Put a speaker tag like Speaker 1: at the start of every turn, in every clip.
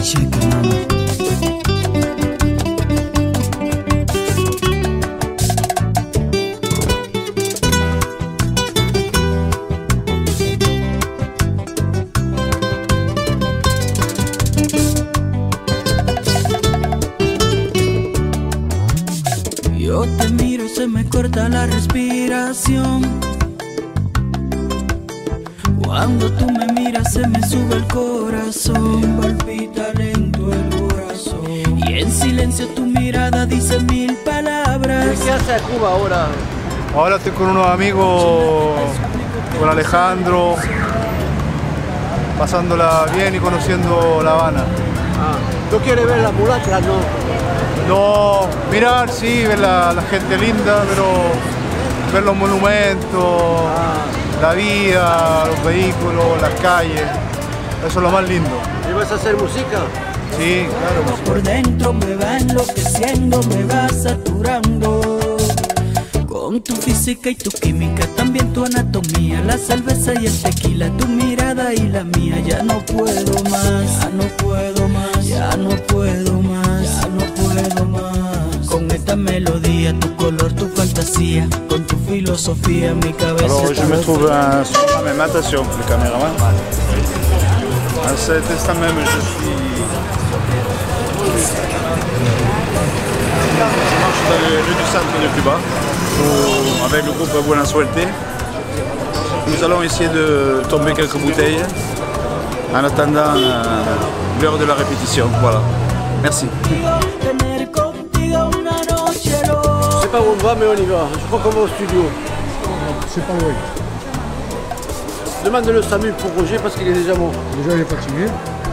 Speaker 1: cheque, mami. Yo te miro, se me corta la respiración. Cuando tú me miras se me sube el corazón, palpita lento el corazón. Y en silencio tu mirada dice mil palabras.
Speaker 2: ¿Qué hace Cuba ahora?
Speaker 3: Ahora estoy con unos amigos, con Alejandro, pasándola bien y conociendo La Habana.
Speaker 2: ¿Tú quieres ver la mulata?
Speaker 3: No, mirar, sí, ver la gente linda, pero ver los monumentos, la vida, los vehículos, las calles, eso es lo más lindo.
Speaker 2: ¿Y vas a hacer música?
Speaker 3: Sí, claro.
Speaker 1: Por dentro me va enloqueciendo, me va saturando. Con tu física y tu química, también tu anatomía, la cerveza y el tequila, tu mirada y la mía. Ya no puedo más, ya no puedo más, ya no puedo más, ya no puedo más. Con esta melodía, tu color, tu fantasía, con tu filosofía, mi cabeza.
Speaker 4: Alors je me trouve sur la même attention que le caméraman. À cet instant même, je marche dans le lieu du centre de Cuba avec le groupe Buena Suerte. Nous allons essayer de tomber quelques bouteilles en attendant l'heure de la répétition. Voilà. Merci.
Speaker 2: Je sais pas où on va, mais on y va. Je crois qu'on va au studio.
Speaker 5: C'est pas loin.
Speaker 2: Demande le SAMU pour Roger parce qu'il est déjà mort.
Speaker 5: Déjà il est fatigué.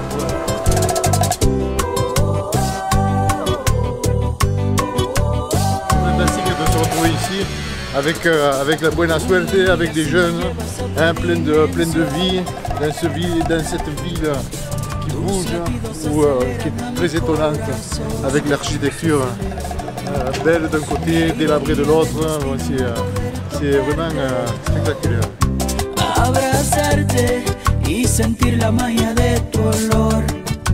Speaker 3: Fantastique de se retrouver ici avec la Buena Suerte, avec des jeunes hein, plein de vie, dans cette ville qui bouge, qui est très étonnante, avec l'architecture belle d'un côté, délabrée de l'autre. C'est vraiment spectaculaire.
Speaker 1: Abrazarte y sentir la magia de tu olor,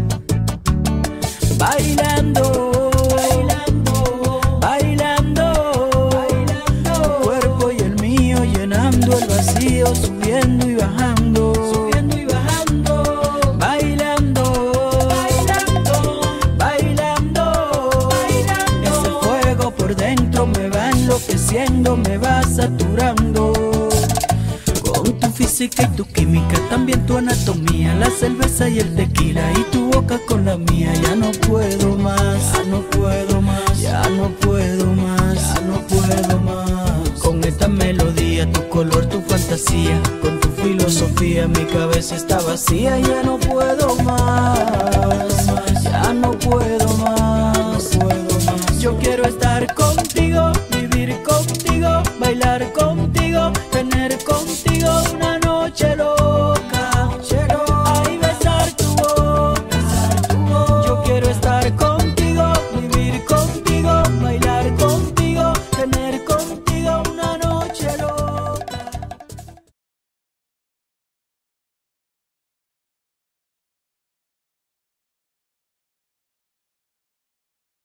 Speaker 1: bailando, bailando, bailando, tu cuerpo y el mío llenando el vacío, subiendo y bajando, subiendo y bajando, bailando, bailando, bailando, bailando. Ese fuego por dentro me va enloqueciendo, me va saturando. Con tu física y tu química, también tu anatomía, la cerveza y el tequila y tu boca con la mía. Ya no puedo más, ya no puedo más, ya no puedo más, ya no puedo más. Con esta melodía, tu color, tu fantasía, con tu filosofía, mi cabeza está vacía. Ya no puedo más, ya no puedo más, no puedo más. Yo quiero estar contigo, vivir contigo, bailar contigo.